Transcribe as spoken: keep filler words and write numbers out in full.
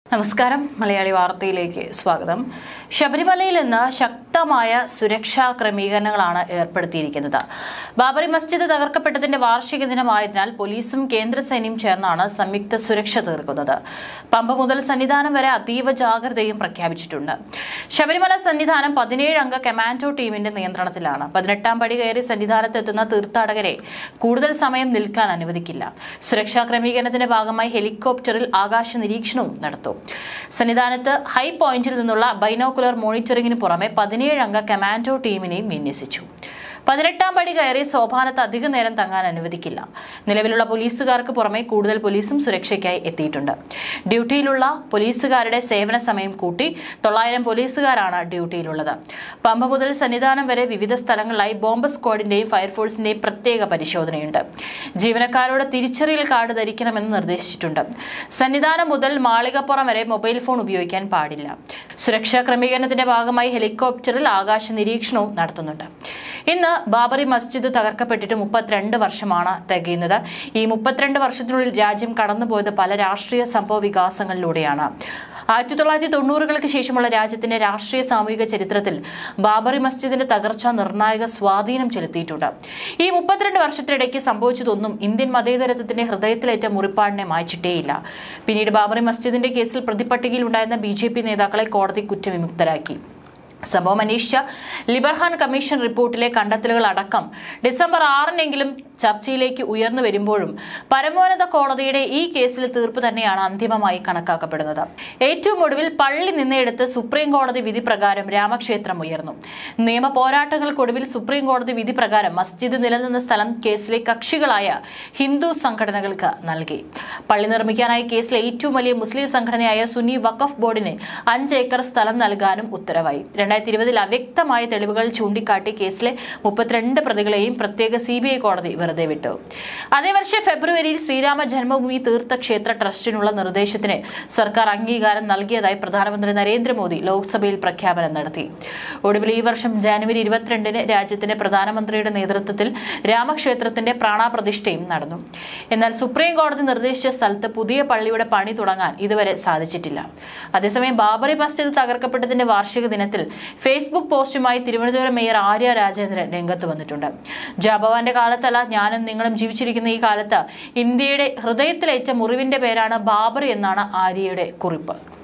നമസ്കാരം മലയാളി വാർത്തയിലേക്ക് സ്വാഗതം. ശബരിമലയിൽ നിന്ന് ശക്തമായ സുരക്ഷാ ക്രമീകരണങ്ങളാണ് ഏർപ്പെടുത്തിയിരിക്കുന്നത്. ബാബറി മസ്ജിദ് തകർക്കപ്പെട്ടതിന്റെ വാർഷിക ദിനമായതിനാൽ പോലീസും കേന്ദ്രസേനയും ചേർന്നാണ് സംയുക്ത സുരക്ഷ തീർക്കുന്നത്. പമ്പ മുതൽ സന്നിധാനം വരെ അതീവ ജാഗ്രതയും പ്രഖ്യാപിച്ചിട്ടുണ്ട്. ശബരിമല സന്നിധാനം പതിനേഴ് അംഗ കമാൻഡോ ടീമിന്റെ നിയന്ത്രണത്തിലാണ്. പതിനെട്ടാം പടി കയറി സന്നിധാനത്തെത്തുന്ന തീർത്ഥാടകരെ കൂടുതൽ സമയം നിൽക്കാൻ അനുവദിക്കില്ല. സുരക്ഷാ ക്രമീകരണത്തിന്റെ ഭാഗമായി ഹെലികോപ്റ്ററിൽ ആകാശ നിരീക്ഷണവും നടത്തും. സന്നിധാനത്ത് ഹൈ പോയിന്റിൽ നിന്നുള്ള ബൈനോക്കുലർ മോണിറ്ററിംഗിന് പുറമെ പതിനേഴ് അംഗ കമാൻഡോ ടീമിനെയും വിന്യസിച്ചു. പതിനെട്ടാം പടി കയറി സോപാനത്ത് അധിക നേരം തങ്ങാൻ അനുവദിക്കില്ല. നിലവിലുള്ള പോലീസുകാർക്ക് പുറമെ കൂടുതൽ പോലീസും സുരക്ഷയ്ക്കായി എത്തിയിട്ടുണ്ട്. ഡ്യൂട്ടിയിലുള്ള പോലീസുകാരുടെ സേവന സമയം കൂട്ടി തൊള്ളായിരം പോലീസുകാരാണ് ഡ്യൂട്ടിയിലുള്ളത്. പമ്പ മുതൽ സന്നിധാനം വരെ വിവിധ സ്ഥലങ്ങളിലായി ബോംബ് സ്ക്വാഡിന്റെയും ഫയർഫോഴ്സിന്റെയും പ്രത്യേക പരിശോധനയുണ്ട്. ജീവനക്കാരോട് തിരിച്ചറിയൽ കാർഡ് ധരിക്കണമെന്ന് നിർദ്ദേശിച്ചിട്ടുണ്ട്. സന്നിധാനം മുതൽ മാളികപ്പുറം വരെ മൊബൈൽ ഫോൺ ഉപയോഗിക്കാൻ പാടില്ല. സുരക്ഷാ ക്രമീകരണത്തിന്റെ ഭാഗമായി ഹെലികോപ്റ്ററിൽ ആകാശ നിരീക്ഷണവും നടത്തുന്നുണ്ട്. ഇന്ന് ബാബറി മസ്ജിദ് തകർക്കപ്പെട്ടിട്ട് മുപ്പത്തിരണ്ട് വർഷമാണ് തികയുന്നത്. ഈ മുപ്പത്തിരണ്ട് വർഷത്തിനുള്ളിൽ രാജ്യം കടന്നുപോയത് പല രാഷ്ട്രീയ സംഭവ വികാസങ്ങളിലൂടെയാണ്. ആയിരത്തി തൊള്ളായിരത്തി തൊണ്ണൂറുകൾക്ക് ശേഷമുള്ള രാജ്യത്തിന്റെ രാഷ്ട്രീയ സാമൂഹിക ചരിത്രത്തിൽ ബാബറി മസ്ജിദിന്റെ തകർച്ച നിർണായക സ്വാധീനം ചെലുത്തിയിട്ടുണ്ട്. ഈ മുപ്പത്തിരണ്ട് വർഷത്തിനിടയ്ക്ക് സംഭവിച്ചതൊന്നും ഇന്ത്യൻ മതേതരത്വത്തിന്റെ ഹൃദയത്തിലേറ്റ മുറിപ്പാടിനെ മായ്ച്ചിട്ടേയില്ല. പിന്നീട് ബാബറി മസ്ജിദിന്റെ കേസിൽ പ്രതിപട്ടികയിൽ ഉണ്ടായിരുന്ന ബി ജെ പി നേതാക്കളെ കോടതി കുറ്റവിമുക്തരാക്കി. സംഭവം അന്വേഷിച്ച ലിബർഹാൻ കമ്മീഷൻ റിപ്പോർട്ടിലെ കണ്ടെത്തലുകൾ അടക്കം ഡിസംബർ ആറിനെങ്കിലും ചർച്ചയിലേക്ക് ഉയർന്നു വരുമ്പോഴും പരമോന്നത കോടതിയുടെ ഈ കേസിലെ തീർപ്പ് തന്നെയാണ് അന്തിമമായി കണക്കാക്കപ്പെടുന്നത്. ഏറ്റവും ഒടുവിൽ പള്ളി നിന്നെടുത്ത് സുപ്രീം കോടതി വിധി പ്രകാരം രാമക്ഷേത്രം ഉയർന്നു. നിയമ പോരാട്ടങ്ങൾക്കൊടുവിൽ സുപ്രീം കോടതി വിധി പ്രകാരം മസ്ജിദ് നിലനിന്ന സ്ഥലം കേസിലെ കക്ഷികളായ ഹിന്ദു സംഘടനകൾക്ക് നൽകി. പള്ളി നിർമ്മിക്കാനായി കേസിലെ ഏറ്റവും വലിയ മുസ്ലിം സംഘടനയായ സുന്നി വഖഫ് ബോർഡിന് അഞ്ച് ഏക്കർ സ്ഥലം നൽകാനും ഉത്തരവായി. രണ്ടായിരത്തി ഇരുപതിൽ അവ്യക്തമായ തെളിവുകൾ ചൂണ്ടിക്കാട്ടി കേസിലെ മുപ്പത്തിരണ്ട് പ്രതികളെയും പ്രത്യേക സി ബി ഐ കോടതി വെറുതെ വിട്ടു. അതേ വർഷം ഫെബ്രുവരിയിൽ ശ്രീരാമ ജന്മഭൂമി തീർത്ഥക്ഷേത്ര ട്രസ്റ്റിനുള്ള നിർദ്ദേശത്തിന് സർക്കാർ അംഗീകാരം നൽകിയതായി പ്രധാനമന്ത്രി നരേന്ദ്രമോദി ലോക്സഭയിൽ പ്രഖ്യാപനം നടത്തി. ഒടുവിൽ ഈ വർഷം ജനുവരി ഇരുപത്തിരണ്ടിന് രാജ്യത്തിന്റെ പ്രധാനമന്ത്രിയുടെ നേതൃത്വത്തിൽ രാമക്ഷേത്രത്തിന്റെ പ്രാണപ്രതിഷ്ഠയും നടന്നു. എന്നാൽ സുപ്രീം കോടതി നിർദ്ദേശിച്ച സ്ഥലത്ത് പുതിയ പള്ളിയുടെ പണി തുടങ്ങാൻ ഇതുവരെ സാധിച്ചിട്ടില്ല. അതേസമയം ബാബറി മസ്ജിദ് തകർക്കപ്പെട്ടതിന്റെ വാർഷിക ദിനത്തിൽ ഫേസ്ബുക്ക് പോസ്റ്റുമായി തിരുവനന്തപുരം മേയർ ആര്യ രാജേന്ദ്രൻ രംഗത്ത് വന്നിട്ടുണ്ട്. ജാബവാന്റെ കാലത്തല്ല ഞാനും നിങ്ങളും ജീവിച്ചിരിക്കുന്ന ഈ കാലത്ത് ഇന്ത്യയുടെ ഹൃദയത്തിലേറ്റ മുറിവിന്റെ പേരാണ് ബാബറി എന്നാണ് ആര്യയുടെ കുറിപ്പ്.